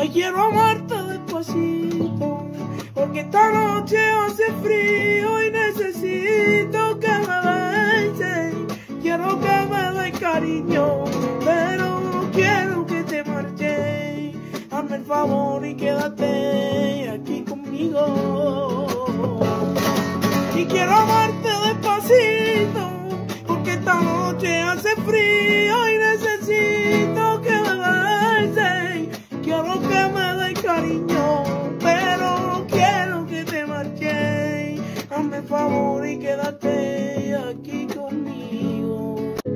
quiero amarte despacito, porque esta noche hace frío y necesito que me beses. Quiero que me des cariño, pero no quiero que te marches. Hazme el favor y quédate aquí conmigo. Y quiero amarte despacito, porque esta noche hace frío y necesito que me beses. Quiero que me des cariño, pero no quiero que te marches. Hazme el favor y quédate aquí conmigo.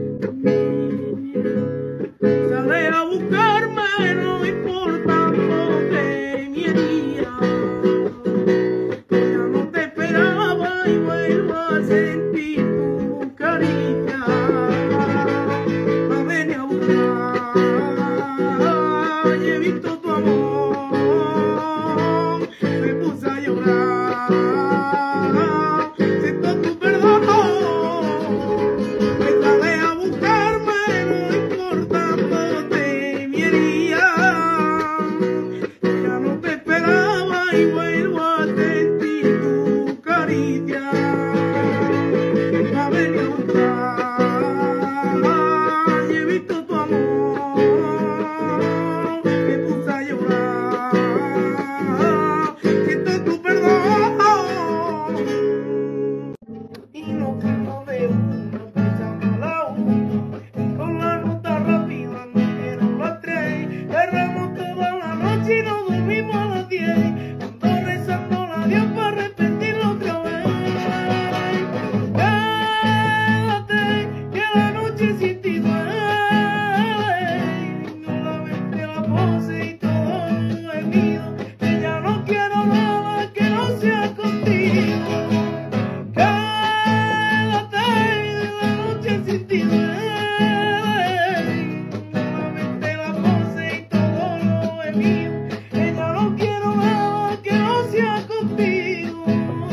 Sale a buscarme, no importa lo que me haría. Ya no te esperaba y vuelvo a sentir tu caricia. Me venía a buscar y he visto tu amor. Me puse a llorar, siento tu perdón. Me sale a buscarme, no importa lo que me haría. Ya no te esperaba y vuelvo a sentir tu caricia. Me venía a buscar y he visto tu amor. Me puse a llorar, siento tu perdón. Y no veo una pieza mala con la nota rápida me dieron las 3. Erramos toda la noche y nos dormimos a las 10. Ando rezando a Dios para repetirlo otra vez. Quédate, que la noche sin ti duele. Nuevamente la pose y todo es mío, que ya no quiero nada que no sea contigo. Quédate, la noche sin ti duele. Nuevamente la pose y todo es mío, que ya no quiero nada que no sea contigo.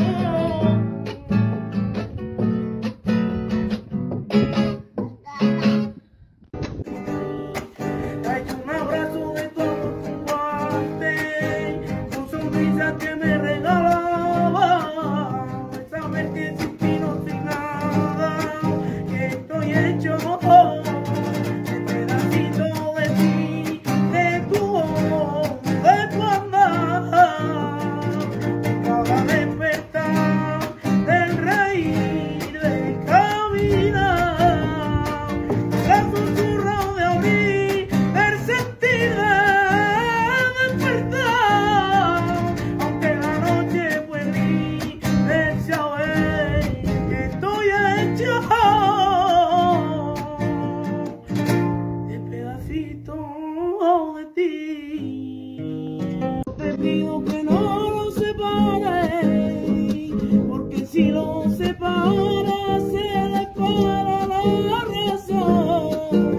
Hay un abrazo de todo tu parte, tu sonrisa que me regalaba, saber que sin ti no soy nada, que estoy hecho de pedacito de ti, de tu voz, de tu andar, de cada despertar, del reír, del caminar, del susurro de abrir, del sentir de despertar, aunque la noche fue gris, del saber que estoy hecho de pedacito de ti. Te pido que no lo separes, porque si lo separas se le para la razón.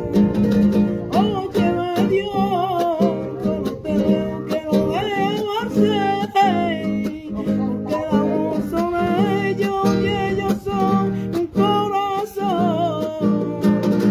Óyeme Dios, yo no te digo que lo debo hacer, porque el amor son ellos y ellos son un corazón.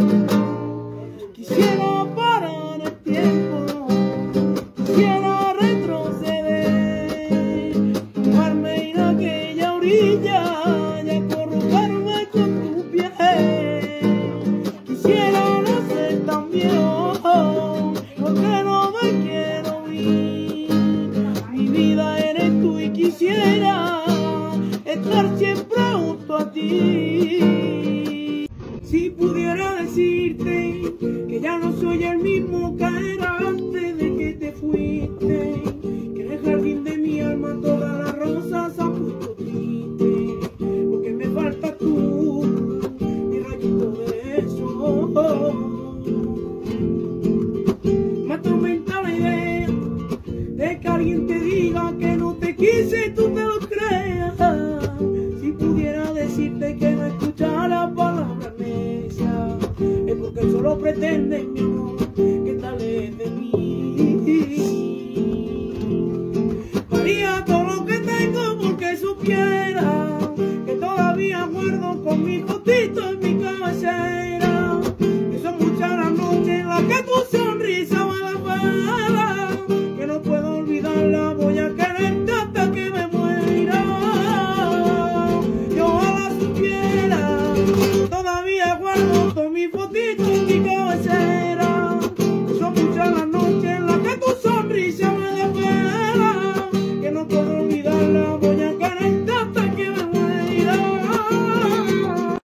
Quisiera parar el tiempo, quisiera retroceder, tomarme en aquella orilla y acurrucarme con tu piel. Quisiera no ser tan viejo, porque no me quiero ir. Mi vida eres tú y quisiera estar siempre junto a ti. Si pudiera decirte que ya no soy el mismo que era antes de que te fuiste, que en el jardín de mi alma todas las rosas han puesto triste, porque me faltas tú, mi rayito de sol. Me atormenta la idea de que alguien te diga que no te quise y tú te lo creas. Si pudiera decirte que no escuchara palabras necias, es porque solo pretendes, mi amor, que tal es de mí.